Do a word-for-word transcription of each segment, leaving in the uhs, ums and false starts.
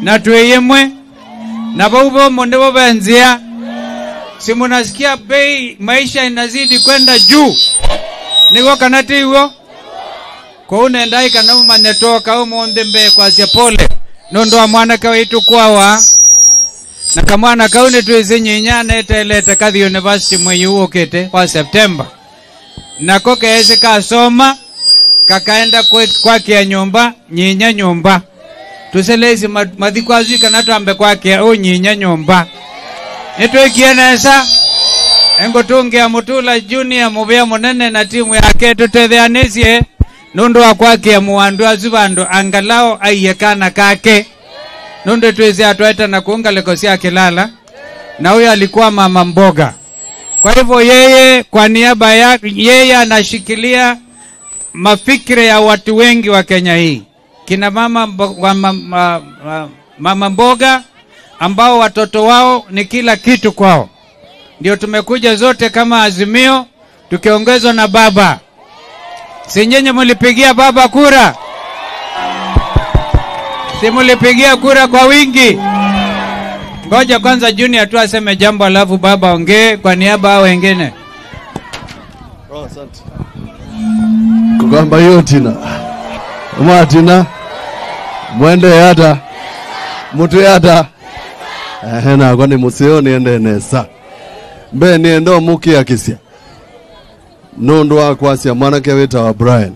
na tuyemwe na baubo mondebo benzia. Si munasikia bei maisha inazidi kwenda juu. Niko kanati hiyo. Kwa unaendai kana manetoka au Mutembei kwa pole. Nondo wa mwana kawitu kwawa. Na kamwana kaune tuizinyi nyane etelete kathi university mwenye uo kete kwa September. Na koke eze kasoma kakaenda kwa kia nyumba nyinya nyumba. Tuselezi madhikwazi kanatu ambe kwa kia o nyinya nyumba. Nito ikienesa engo tungi ya Mutula junior mubia munene na timu yake tutetheanisye nundo wa kwa kia muandu azubando angalao aiyekana kake. Nundo tuwezi atueta na kuunga lekosi ya kilala. Na huyo alikuwa mama mboga. Kwa hivyo yeye kwa niaba ya yeye anashikilia mafikire ya watu wengi wa Kenya hii. Kina mama wa mama, mama mboga ambao watoto wao ni kila kitu kwao. Ndio tumekuja zote kama Azimio tukiongezwa na baba. Si nyenye mlipigia baba kura? Si mlipigia kura kwa wingi? Ngoja kwanza Junior tu aseme jambo alafu baba ongee kwa niaba hao wengine. Oh, asante. Kugamba yotina. Umatina. Mwende yata. Mutu yata. Eh na kwani musio niende nesa. Mbe niendo muki akisia. Nondo wa kwasia mwanake weta wa Brian.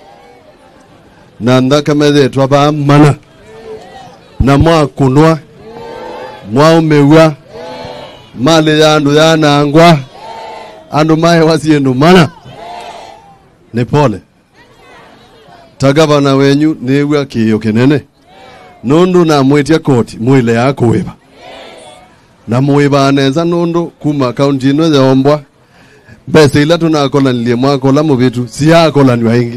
Na ndaka meze twaba mana. Na mwa kunwa mwa umewa mali ya andu ya nangwa andu mae wasiendu mana ni pole tagava na wenyu niwa kiyo kinene nundu na mwetia koti mwile ya kuweba na muweba aneza nundu kuma kaunti ino ya ombwa bese ila tunakola nilie mwakola mubitu siyakola ni waingi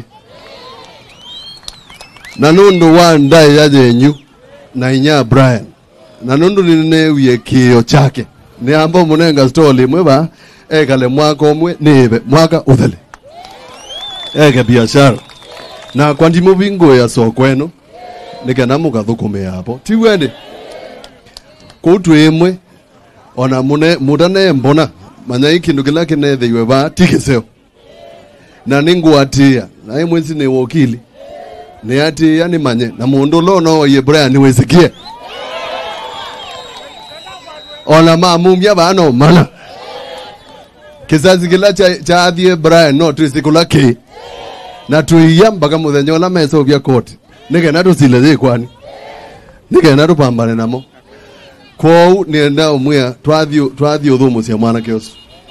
na nundu wa ndai ya jenyu na inya Brian na nundu nine uye kiyo chake ni ambo munenga stoli mweba ekale mwaka omwe nibe mwaka uthele eke biashara na kwa ndimo bingo ya sokweno nikana mugathukume hapo ti wende kutu emwe ona mune mudane mbona manya ikindu kila kinethe iwe ba tikiseo na ningu atia na imwe sine wokili ni ati yani manye na mundu lono ye Brian niwesikie ona mamumya bano mana kizazi kila cha cha adhie Brian no tusikula ke na tuiyamba kama muthenyola mesa obya koti nige na tusile kwani nige na tupambane namo kwao nienda umwe twathio twathio thumu cia mwana kiosu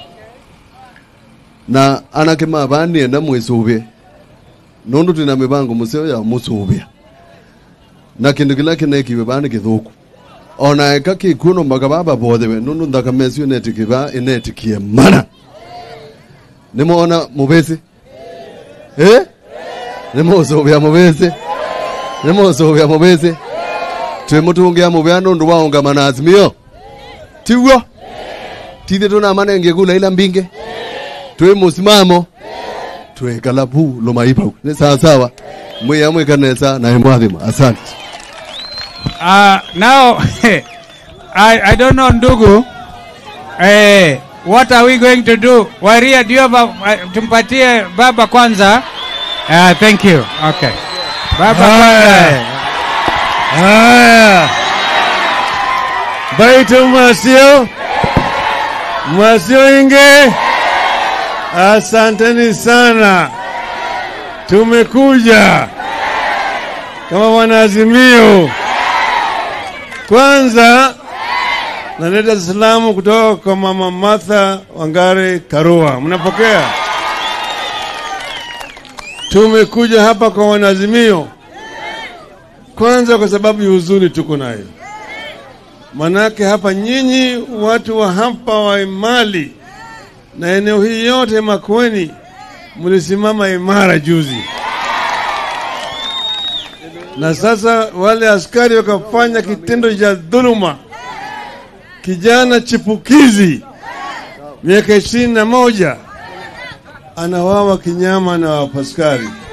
na anake mabani enda mwisubie nundu tuna mibango museo ya musubia na kindu kila kinekiwe bani kithuku ona eka kikuno magababa bothewe nundu ndaka mesio netikiba inetikie mana nimuona mubesi eh nimusobya mubesi nimusobya mubesi twemutungia mubya nundu waunga manazimio tiwo tithe tuna manenge kula ila mbinge twe musimamo twe kalabu lomaipa ni sawa sawa mwe amwe kanesa na mwadhima asante. Uh, now, I, I don't know, Ndugu, eh, what are we going to do? Waria, do you have a, uh, tumpatie baba kwanza? Uh, thank you. Okay. Baba kwanza. Haya. Baitu masio. Masio inge. Asanteni sana. Tumekuja. Kama wanaazimio. Kwanza naleta salamu kutoka kwa mama Martha Wangari Karua. Mnapokea? Tumekuja hapa kwa wanazimio. Kwanza kwa sababu ya huzuni tuko nayo. Manake hapa nyinyi watu wa hapa wa Imali na eneo hii yote Makueni mlisimama imara juzi. Na sasa wale askari wakafanya kitendo cha dhuluma. Kijana chipukizi miaka ishirini na moja anawawa kinyama na askari.